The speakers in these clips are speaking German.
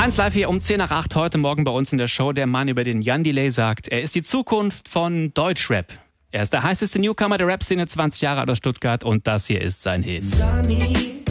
1 Live hier um 10 nach 8 heute Morgen bei uns in der Show. Der Mann, über den Jan Delay sagt, er ist die Zukunft von Deutschrap. Er ist der heißeste Newcomer der Rap-Szene, 20 Jahre alt aus Stuttgart, und das hier ist sein Hit. Sunny,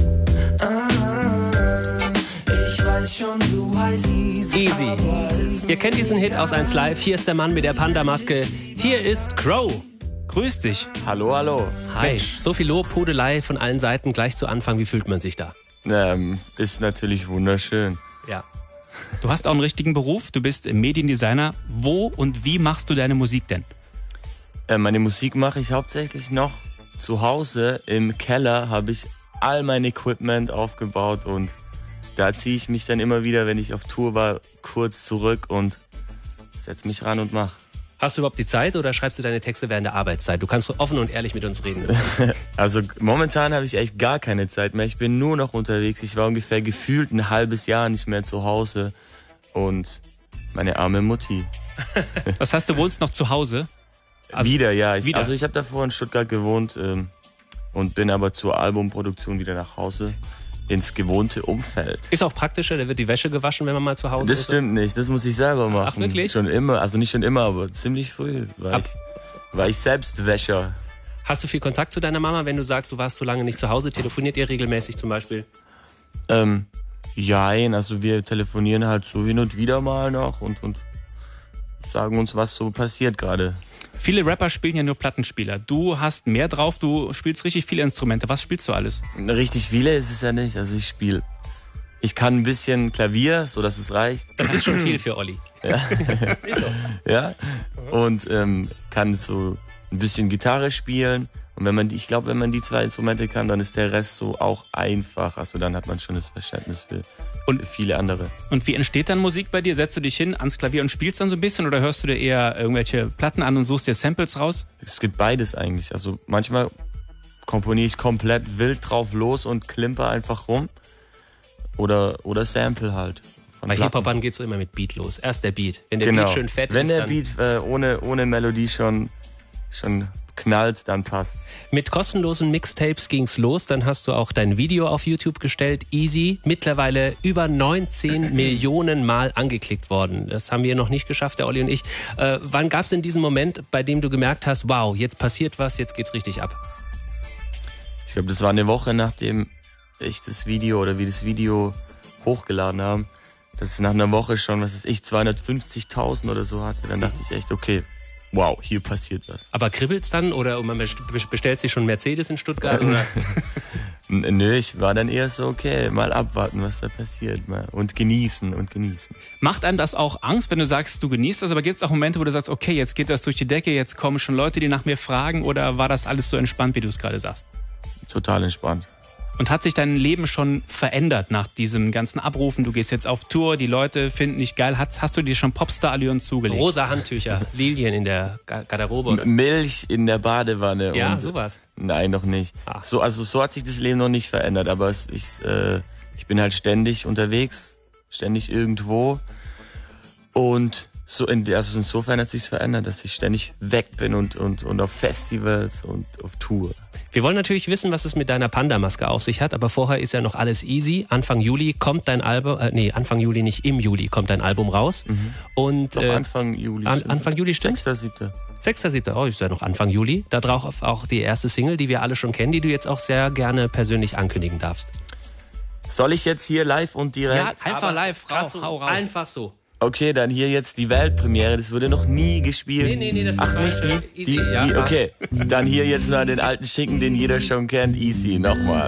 ich weiß schon, du heißt Easy. Ihr kennt diesen Hit aus 1 Live. Hier ist der Mann mit der Panda-Maske. Hier ist Crow. Grüß dich. Hallo, hallo. Hi. Mensch, so viel Lob, Pudelei von allen Seiten gleich zu Anfang. Wie fühlt man sich da? Ist natürlich wunderschön. Ja. Du hast auch einen richtigen Beruf. Du bist Mediendesigner. Wo und wie machst du deine Musik denn? Meine Musik mache ich hauptsächlich noch zu Hause. Im Keller habe ich all mein Equipment aufgebaut und da ziehe ich mich dann immer wieder, wenn ich auf Tour war, kurz zurück und setze mich ran und mache. Hast du überhaupt die Zeit oder schreibst du deine Texte während der Arbeitszeit? Du kannst so offen und ehrlich mit uns reden. Also momentan habe ich echt gar keine Zeit mehr. Ich bin nur noch unterwegs. Ich war ungefähr gefühlt ein halbes Jahr nicht mehr zu Hause. Und meine arme Mutti. Das heißt, du wohnst noch zu Hause? Also, wieder, ja. Ich habe davor in Stuttgart gewohnt und bin aber zur Albumproduktion wieder nach Hause. Ins gewohnte Umfeld. Ist auch praktischer, da wird die Wäsche gewaschen, wenn man mal zu Hause ist. Das stimmt nicht, das muss ich selber machen. Ach, wirklich? Schon immer, also nicht schon immer, aber ziemlich früh war ich selbst Wäscher. Hast du viel Kontakt zu deiner Mama, wenn du sagst, du warst so lange nicht zu Hause? Telefoniert ihr regelmäßig zum Beispiel? Jein, also wir telefonieren halt so hin und wieder mal noch und sagen uns, was so passiert gerade. Viele Rapper spielen ja nur Plattenspieler. Du hast mehr drauf, du spielst richtig viele Instrumente. Was spielst du alles? Richtig viele ist es ja nicht. Also ich kann ein bisschen Klavier, so dass es reicht. Das ist schon viel für Olli. Ja. Das ist so. Ja. Und kann so ein bisschen Gitarre spielen. Und wenn man die 2 Instrumente kann, dann ist der Rest so auch einfach. Also dann hat man schon das Verständnis für viele andere. Und wie entsteht dann Musik bei dir? Setzt du dich hin ans Klavier und spielst dann so ein bisschen oder hörst du dir eher irgendwelche Platten an und suchst dir Samples raus? Es gibt beides eigentlich. Also manchmal komponiere ich komplett wild drauf los und klimper einfach rum. Oder Sample halt. Bei Hip-Hopern geht's so immer mit Beat los. Erst der Beat. Wenn der Beat schön fett ist, wenn der Beat ohne Melodie schon knallt, dann passt. Mit kostenlosen Mixtapes ging's los, dann hast du auch dein Video auf YouTube gestellt, Easy, mittlerweile über 19 Millionen Mal angeklickt worden. Das haben wir noch nicht geschafft, der Olli und ich. Wann gab's denn diesen Moment, bei dem du gemerkt hast, wow, jetzt passiert was, jetzt geht's richtig ab? Ich glaube, das war eine Woche, nachdem wir das Video hochgeladen haben, dass es nach einer Woche schon, 250.000 oder so hatte. Dann dachte ich echt, okay, wow, hier passiert was. Aber kribbelt's dann oder man bestellt sich schon Mercedes in Stuttgart? Oder? Nö, ich war dann eher so, okay, mal abwarten, was da passiert. Und genießen. Macht einem das auch Angst, wenn du sagst, du genießt das, aber gibt es auch Momente, wo du sagst, okay, jetzt geht das durch die Decke, jetzt kommen schon Leute, die nach mir fragen, oder war das alles so entspannt, wie du es gerade sagst? Total entspannt. Und hat sich dein Leben schon verändert nach diesem ganzen Abrufen? Du gehst jetzt auf Tour, die Leute finden dich geil. Hast du dir schon Popstar-Allüren zugelegt? Rosa Handtücher, Lilien in der Garderobe? Oder? Milch in der Badewanne. Ja, sowas. Nein, noch nicht. Ach. So hat sich das Leben noch nicht verändert, aber ich bin halt ständig unterwegs, ständig irgendwo. Und insofern hat sich's verändert, dass ich ständig weg bin und auf Festivals und auf Tour. Wir wollen natürlich wissen, was es mit deiner Panda-Maske auf sich hat, aber vorher ist ja noch alles easy. Anfang Juli kommt dein Album, Anfang Juli nicht, im Juli kommt dein Album raus. Mhm. Und Anfang Juli. Anfang Juli stimmt? 6.7. 6.7. Oh, ist ja noch Anfang Juli. Da drauf auch die erste Single, die wir alle schon kennen, die du jetzt auch sehr gerne persönlich ankündigen darfst. Soll ich jetzt hier live und direkt? Ja, einfach live, hau raus. Einfach so. Okay, dann hier jetzt die Weltpremiere, das wurde noch nie gespielt. Nee, das Ach, ist nicht easy, ja. Okay, dann hier jetzt mal den alten Schinken, den jeder schon kennt, Easy, nochmal.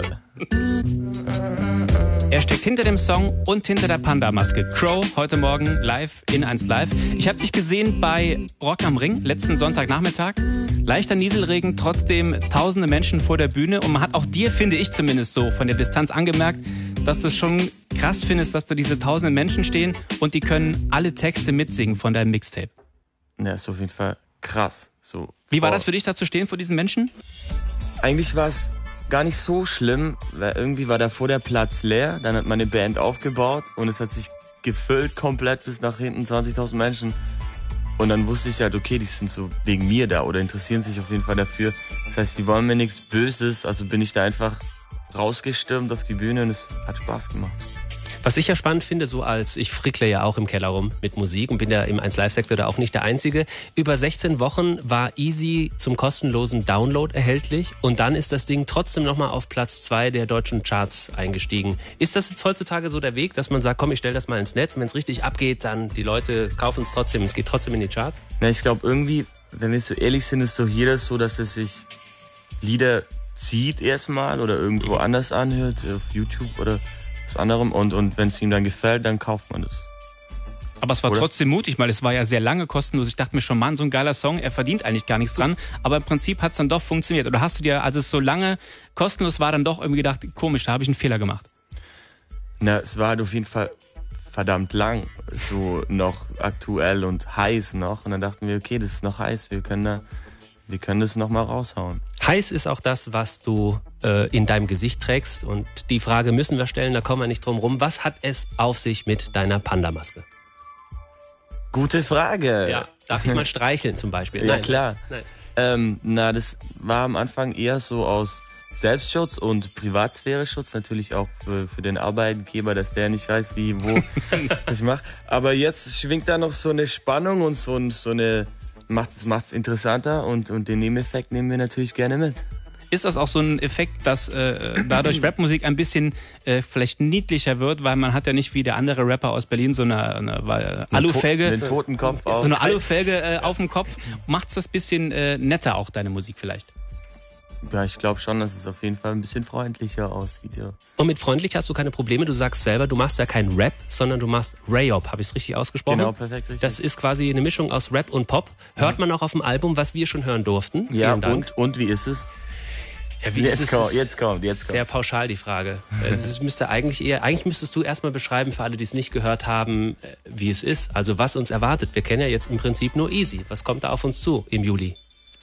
Er steckt hinter dem Song und hinter der Panda-Maske. Crow, heute Morgen live in 1 Live. Ich habe dich gesehen bei Rock am Ring, letzten Sonntagnachmittag. Leichter Nieselregen, trotzdem tausende Menschen vor der Bühne. Und man hat auch dir, finde ich zumindest so, von der Distanz angemerkt, dass du es schon krass findest, dass da diese tausenden Menschen stehen und die können alle Texte mitsingen von deinem Mixtape. Ja, ist auf jeden Fall krass. So. Wie war das für dich, da zu stehen vor diesen Menschen? Eigentlich war es gar nicht so schlimm, weil irgendwie war davor der Platz leer. Dann hat meine Band aufgebaut und es hat sich gefüllt komplett bis nach hinten, 20.000 Menschen. Und dann wusste ich halt, okay, die sind so wegen mir da oder interessieren sich auf jeden Fall dafür. Das heißt, die wollen mir nichts Böses, also bin ich da einfach rausgestürmt auf die Bühne und es hat Spaß gemacht. Was ich ja spannend finde, ich frickle ja auch im Keller rum mit Musik und bin ja im 1Live-Sektor da auch nicht der Einzige. Über 16 Wochen war Easy zum kostenlosen Download erhältlich und dann ist das Ding trotzdem nochmal auf Platz 2 der deutschen Charts eingestiegen. Ist das jetzt heutzutage so der Weg, dass man sagt, komm, ich stelle das mal ins Netz, wenn es richtig abgeht, dann die Leute kaufen es trotzdem, es geht trotzdem in die Charts? Na, ich glaube irgendwie, wenn wir so ehrlich sind, ist doch jeder so, dass es sich Lieder zieht erstmal oder irgendwo anders anhört, auf YouTube oder was anderem und wenn es ihm dann gefällt, dann kauft man es. Aber es war trotzdem mutig, weil es war ja sehr lange kostenlos. Ich dachte mir schon, Mann, so ein geiler Song, er verdient eigentlich gar nichts dran. Aber im Prinzip hat es dann doch funktioniert. Oder hast du dir, als es so lange kostenlos war, dann doch irgendwie gedacht, komisch, da habe ich einen Fehler gemacht? Na, es war halt auf jeden Fall verdammt lang, so noch aktuell und heiß noch. Und dann dachten wir, okay, das ist noch heiß, wir können das noch mal raushauen. Heiß ist auch das, was du in deinem Gesicht trägst. Und die Frage müssen wir stellen, da kommen wir nicht drum rum. Was hat es auf sich mit deiner Panda-Maske? Gute Frage. Ja, darf ich mal streicheln zum Beispiel? Ja, Nein, klar. Nein. Das war am Anfang eher so aus Selbstschutz und Privatsphäre-Schutz, natürlich auch für den Arbeitgeber, dass der nicht weiß, wie, wo was ich mache. Aber jetzt schwingt da noch so eine Spannung und so eine macht's interessanter und den Nebeneffekt nehmen wir natürlich gerne mit. Ist das auch so ein Effekt, dass dadurch Rapmusik ein bisschen vielleicht niedlicher wird, weil man hat ja nicht wie der andere Rapper aus Berlin so eine Alufelge, einen toten Kopf auf. So eine Alufelge auf dem Kopf. Macht's das bisschen netter auch, deine Musik vielleicht? Ja, ich glaube schon, dass es auf jeden Fall ein bisschen freundlicher aussieht, ja. Und mit freundlich hast du keine Probleme. Du sagst selber, du machst ja keinen Rap, sondern du machst Rayop. Habe ich es richtig ausgesprochen? Genau, perfekt, richtig. Das ist quasi eine Mischung aus Rap und Pop. Hört man auch auf dem Album, was wir schon hören durften. Ja, Vielen Dank. und wie ist es? Ja, wie Jetzt ist es? Jetzt kommt. Sehr pauschal die Frage. Es müsste eigentlich müsstest du erstmal beschreiben für alle, die es nicht gehört haben, wie es ist. Also was uns erwartet. Wir kennen ja jetzt im Prinzip nur Easy. Was kommt da auf uns zu im Juli?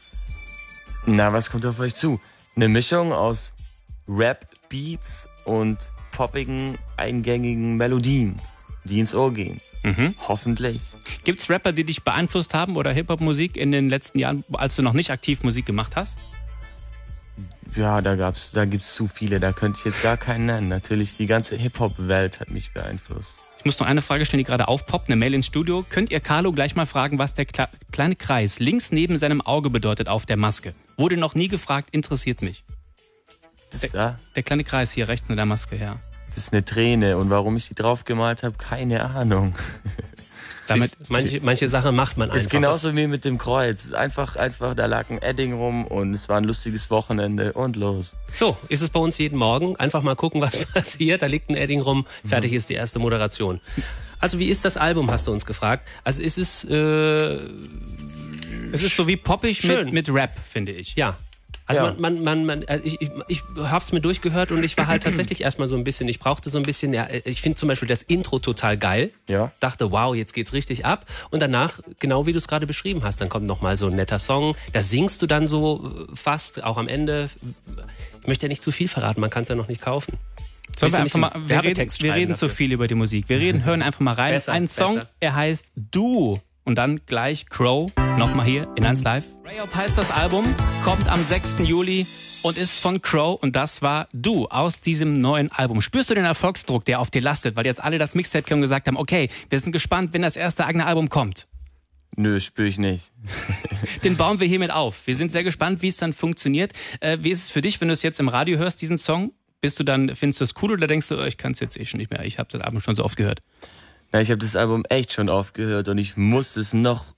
Na, was kommt auf euch zu? Eine Mischung aus Rap-Beats und poppigen, eingängigen Melodien, die ins Ohr gehen. Hoffentlich. Gibt's Rapper, die dich beeinflusst haben oder Hip-Hop-Musik in den letzten Jahren, als du noch nicht aktiv Musik gemacht hast? Ja, da gibt's zu viele, da könnte ich jetzt gar keinen nennen. Natürlich, die ganze Hip-Hop-Welt hat mich beeinflusst. Ich muss noch eine Frage stellen, die gerade aufpoppt, eine Mail ins Studio. Könnt ihr Carlo gleich mal fragen, was der kleine Kreis links neben seinem Auge bedeutet auf der Maske? Wurde noch nie gefragt, interessiert mich. Der kleine Kreis hier rechts in der Maske, ja. Das ist eine Träne und warum ich die drauf gemalt habe, keine Ahnung. Damit manche Sachen macht man einfach. Ist genauso wie mit dem Kreuz. Einfach, da lag ein Edding rum und es war ein lustiges Wochenende und los. So, ist es bei uns jeden Morgen. Einfach mal gucken, was passiert. Da liegt ein Edding rum, fertig ist die erste Moderation. Also wie ist das Album, hast du uns gefragt. Also ist es... es ist so wie poppig mit Rap, finde ich. Ja. Also ich hab's mir durchgehört und ich war halt tatsächlich erstmal so ein bisschen, ich brauchte so ein bisschen, ja, ich finde zum Beispiel das Intro total geil. Ja. Dachte, wow, jetzt geht's richtig ab. Und danach, genau wie du es gerade beschrieben hast, dann kommt nochmal so ein netter Song. Da singst du dann so fast, auch am Ende. Ich möchte ja nicht zu viel verraten, man kann es ja noch nicht kaufen. Sollen wir einfach mal, wir reden zu viel über die Musik. Hören einfach mal rein. Ein Song, er heißt Du. Und dann gleich Crow, nochmal hier in 1Live. Rayop heißt das Album, kommt am 6. Juli und ist von Crow und das war Du aus diesem neuen Album. Spürst du den Erfolgsdruck, der auf dir lastet, weil jetzt alle das Mixtape kennen und gesagt haben, okay, wir sind gespannt, wenn das erste eigene Album kommt? Nö, spür ich nicht. Den bauen wir hiermit auf. Wir sind sehr gespannt, wie es dann funktioniert. Wie ist es für dich, wenn du es jetzt im Radio hörst, diesen Song? Findest du das cool oder denkst du, ich kann es jetzt schon nicht mehr, ich habe das Album schon so oft gehört? Na, ich habe das Album echt schon oft gehört und ich musste es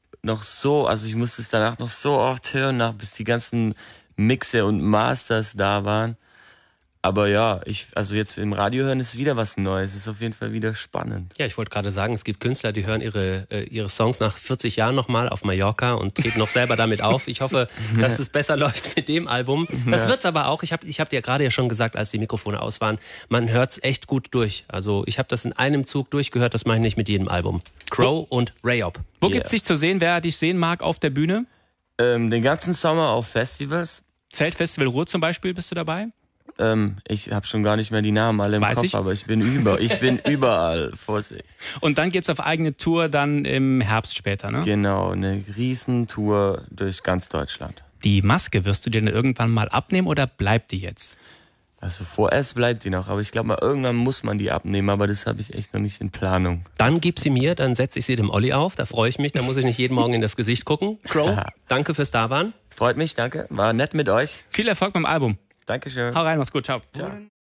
ich musste es danach noch so oft hören, bis die ganzen Mixe und Masters da waren. Aber ja, jetzt im Radio hören ist wieder was Neues. Ist auf jeden Fall wieder spannend. Ja, ich wollte gerade sagen, es gibt Künstler, die hören ihre Songs nach 40 Jahren nochmal auf Mallorca und treten noch selber damit auf. Ich hoffe, dass es besser läuft mit dem Album. Das wird's aber auch. Ich hab dir gerade ja schon gesagt, als die Mikrofone aus waren, man hört's echt gut durch. Also ich habe das in einem Zug durchgehört, das mache ich nicht mit jedem Album. Crow und Rayop. Wo gibt's dich zu sehen? Wer dich sehen mag auf der Bühne? Den ganzen Sommer auf Festivals. Zeltfestival Ruhr zum Beispiel, bist du dabei? Ich habe schon gar nicht mehr die Namen alle im Kopf, aber ich bin überall, Vorsicht. Und dann geht's auf eigene Tour dann im Herbst später, ne? Genau, eine Riesentour durch ganz Deutschland. Die Maske, wirst du dir denn irgendwann mal abnehmen oder bleibt die jetzt? Also vorerst bleibt die noch, aber ich glaube mal, irgendwann muss man die abnehmen, aber das habe ich echt noch nicht in Planung. Dann gib sie mir, dann setze ich sie dem Olli auf, da freue ich mich, da muss ich nicht jeden Morgen in das Gesicht gucken. Crow, danke fürs Dasein. Freut mich, danke. War nett mit euch. Viel Erfolg beim Album. Dankeschön. Hau rein, mach's gut, ciao. Ciao.